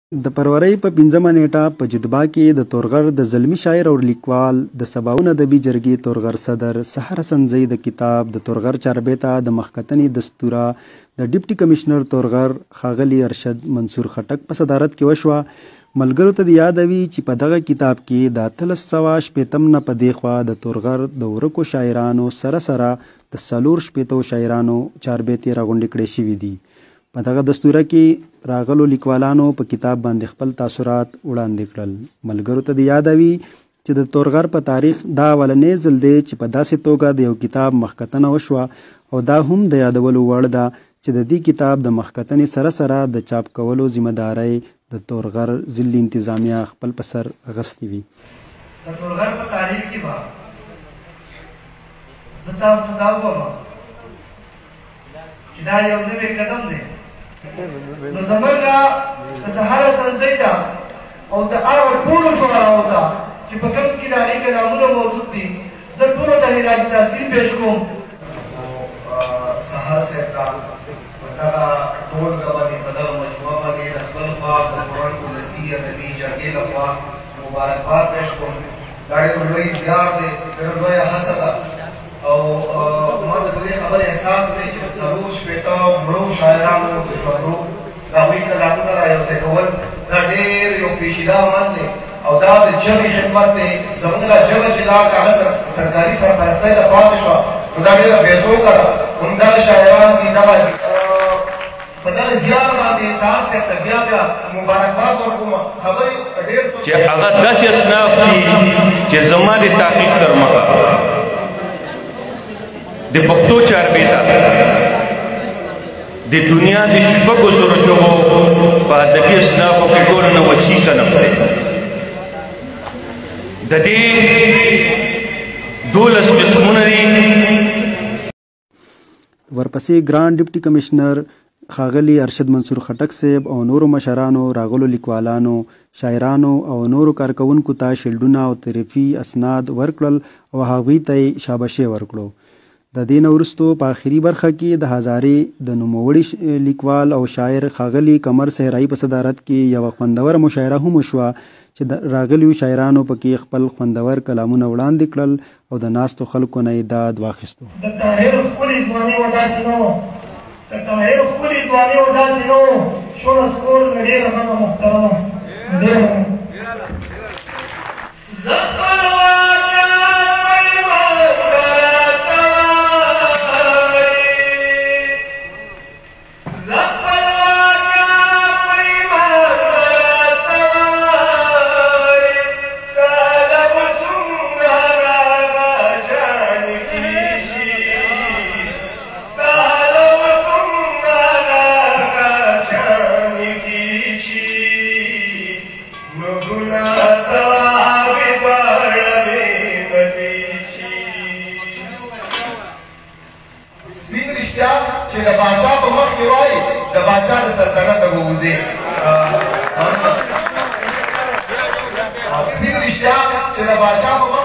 د فروری په 5مه نیټه په جدبا کې د تورغر د زلمی شاعر او لیکوال د سباوون ادبي جرګې تورغر صدر سحر حسنزی د کتاب د تورغر چاربیته د مخکتنې دستوره د ډیپټي کمشنر تورغر ښاغلي ارشد منصور خټک په صدارت کې وشوه. ملګرو ته د یادوي چې په دغه کتاب کې د 1380 نه په دې خوا د تورغر د ورکو شاعرانو سره د 480 شاعرانو چاربیتې راغونډې کړې شوي دي. په دغه دستوره کې راغلو لیکوالانو په کتاب باندې خپل تاثرات وړاندې کړل. ملګرو ته د یادوي چې د تورغر په تاریخ دا اولنی ځل دی چې په داسې توګه د یو کتاب مخکتنه وشوه او دا هم د یادولو وړ ده چې د دې کتاب د مخکتنې سره د چاپ کولو ذمہدارۍ د تورغر ضلعي انتظامیه خپل په سر اخیستې وي. د تورغر په تاریخ کې به زه تاسو ته دا ووایم چې دا یو نوی قدم دی. نو زمونږ د سحر حسنزی ته او د هغو ټولو شعراو ته چې په کوم کې د هغې کې نامونه موجود دي زه ټولو ته علاج تحصیل پیش کوم. سحر صاحب ته په دغه ټولګه باندې په دغه مجموعه باندې د خپل خوا د قرآن ولسي ادبي جرګې لخوا مبارکباد پیش کوم. دا ډېر لوی زیار دی، ډېره لویه هڅه ده او ما ته د دې خبرې احساس دی چې د 480 مړو شاعرانو د ژوندو د هغوی کلامونه را یوځای کول دا ډېر یو پیچیده عمل دی او دا د ژبې خدمت دی. زموږ دا ژبه چې دا هغه سرکاري سرپرستۍ ته پاتې شوه نو دا ډېره بېڅوکه ده. همدغه شاعران دي، دغه په دغه زیار باندې احساس صاحب ته بیا مبارکباد ورکوم. خبرې ډېر چې هغه داسې اصناف دي چې زما د تحقیق تر مخه د پښتو چاربیته د دنیا د 600 ژبو په ادبي اصنافو کې ټولو نه وسیع صنف دی. د دې 12 قسمونه دي. ورپسې ګران ډیپټي کمشنر ښاغلي ارشد منصور خټک صاحب او نورو مشرانو راغلو لیکوالانو، شاعرانو او نورو کارکوونکو ته شیلډونه او تعریفي اسناد ورکړل او هغوی ته یې شاباشي ورکړو. د دې نه وروستو په آخري برخه کې د هزارې د نوموړي لیکوال او شاعر ښاغلي قمر صحرایي په صدارت کې یوه خوندوره مشاعره هم وشوه چې د راغلیو شاعرانو پکې خپل خوندور کلامونه وړاندې کړل او د ناستو خلکو نه یې داد واخیستو. د طاهر ښکلې ځواني و داسې نه وه، د طاهر ښکلې ځواني و داسې نه وه، شوله سکور ډېره ښه محترمه ډېره سپین رښتیا چې د باچا په مخ کې وایي د باچا د سلطنت به ووځې. سپین رښتیا چې د باچا په